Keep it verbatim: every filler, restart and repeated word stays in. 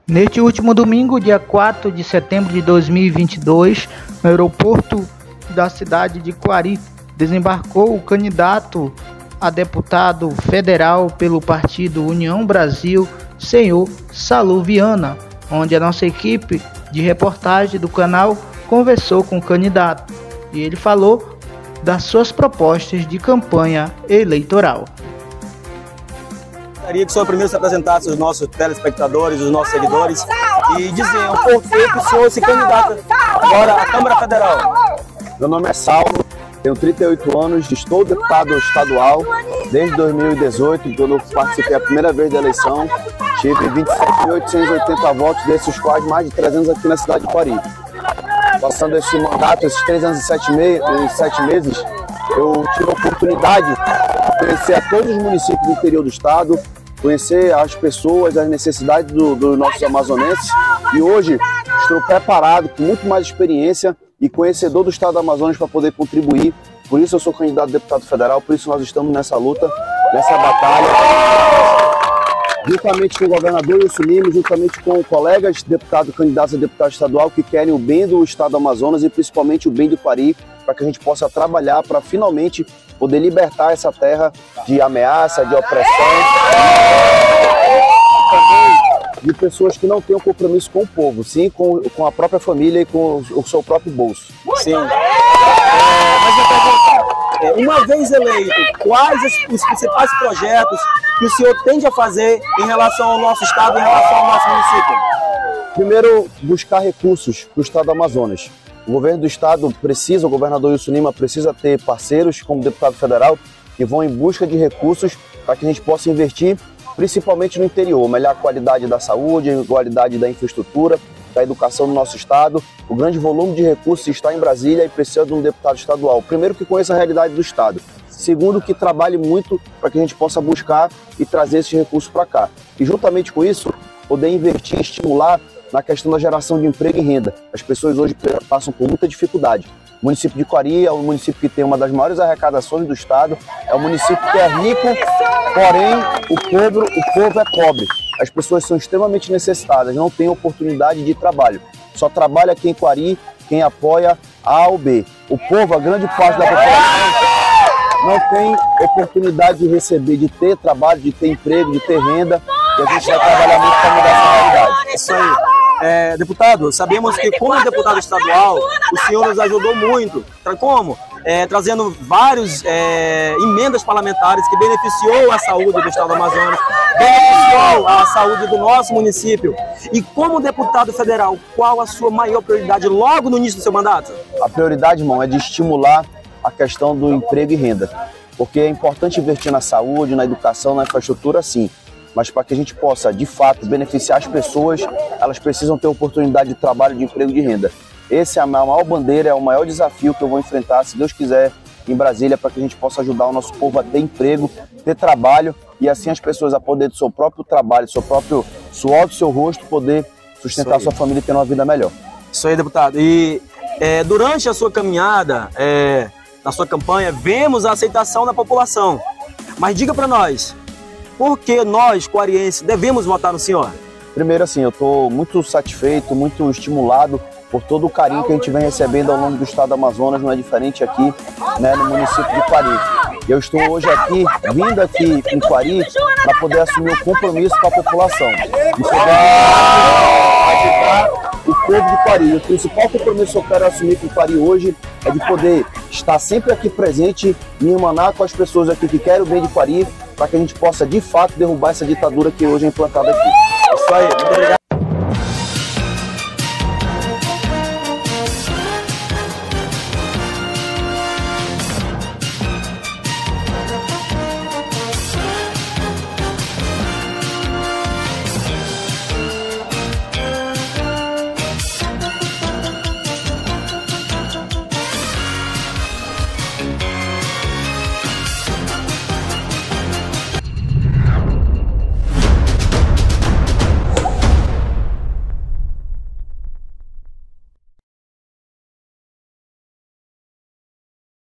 Neste último domingo, dia quatro de setembro de dois mil e vinte e dois, no aeroporto da cidade de Quari, desembarcou o candidato a deputado federal pelo partido União Brasil, senhor Salu Viana, onde a nossa equipe de reportagem do canal conversou com o candidato e ele falou das suas propostas de campanha eleitoral. Gostaria que o senhor primeiro se apresentasse aos nossos telespectadores, aos nossos seguidores e dizer o porquê que o senhor se candidata agora à Câmara Federal. Meu nome é Saulo, tenho trinta e oito anos, estou deputado estadual desde dois mil e dezoito, quando eu participei a primeira vez da eleição. Tive vinte e sete mil oitocentos e oitenta votos, desses quais mais de trezentos aqui na cidade de Quari. Passando esse mandato, esses três anos e sete, mei e sete meses, eu tive a oportunidade de conhecer a todos os municípios do interior do estado, conhecer as pessoas, as necessidades dos do nossos amazonenses, e hoje estou preparado, com muito mais experiência e conhecedor do estado do Amazonas para poder contribuir. Por isso eu sou candidato a deputado federal, por isso nós estamos nessa luta, nessa batalha, juntamente com o governador Wilson Lima, juntamente com colegas deputados, candidatos a deputado estadual que querem o bem do estado do Amazonas e principalmente o bem do Quari, para que a gente possa trabalhar para finalmente poder libertar essa terra de ameaça, de opressão, de pessoas que não têm um compromisso com o povo, sim com, com a própria família e com o seu próprio bolso. Sim. É, mas eu pergunto, uma vez eleito, quais os principais projetos que o senhor tende a fazer em relação ao nosso estado, em relação ao nosso município? Primeiro, buscar recursos para o estado do Amazonas. O governo do estado precisa, o governador Wilson Lima precisa ter parceiros como deputado federal que vão em busca de recursos para que a gente possa investir principalmente no interior, melhor qualidade da saúde, qualidade da infraestrutura, da educação no nosso estado. O grande volume de recursos está em Brasília e precisa de um deputado estadual. Primeiro, que conheça a realidade do estado. Segundo, que trabalhe muito para que a gente possa buscar e trazer esses recursos para cá. E juntamente com isso, poder investir e estimular na questão da geração de emprego e renda. As pessoas hoje passam por muita dificuldade. O município de Quari é o município que tem uma das maiores arrecadações do estado, é um município que é rico, porém o povo, o povo é pobre. As pessoas são extremamente necessitadas, não têm oportunidade de trabalho. Só trabalha quem Quari, quem apoia A ou B. O povo, a grande parte da população, não tem oportunidade de receber, de ter trabalho, de ter emprego, de ter renda, e a gente vai trabalhar muito para mudar essa realidade. Isso aí. É, deputado, sabemos que como deputado estadual, o senhor nos ajudou muito. Como? É, trazendo várias é, emendas parlamentares que beneficiou a saúde do estado do Amazonas, beneficiou a saúde do nosso município. E como deputado federal, qual a sua maior prioridade logo no início do seu mandato? A prioridade, irmão, é de estimular a questão do emprego e renda. Porque é importante investir na saúde, na educação, na infraestrutura, sim. Mas para que a gente possa, de fato, beneficiar as pessoas, elas precisam ter oportunidade de trabalho, de emprego e de renda. Esse é a maior bandeira, é o maior desafio que eu vou enfrentar, se Deus quiser, em Brasília, para que a gente possa ajudar o nosso povo a ter emprego, ter trabalho e assim as pessoas a poder do seu próprio trabalho, do seu próprio suor do seu rosto, poder sustentar a sua família e ter uma vida melhor. Isso aí, deputado. E é, durante a sua caminhada, é, na sua campanha, vemos a aceitação da população. Mas diga para nós, por que nós, quarienses, devemos votar no senhor? Primeiro, assim, eu estou muito satisfeito, muito estimulado por todo o carinho que a gente vem recebendo ao longo do estado do Amazonas, não é diferente aqui, né, no município de Quari. Eu estou hoje aqui, vindo aqui em Quari, para poder assumir um compromisso com a população. De poder ajudar o povo de Quari. O principal compromisso que eu quero assumir com Quari hoje é de poder estar sempre aqui presente, me emanar com as pessoas aqui que querem o bem de Quari, para que a gente possa, de fato, derrubar essa ditadura que hoje é implantada aqui. Isso aí, muito obrigado.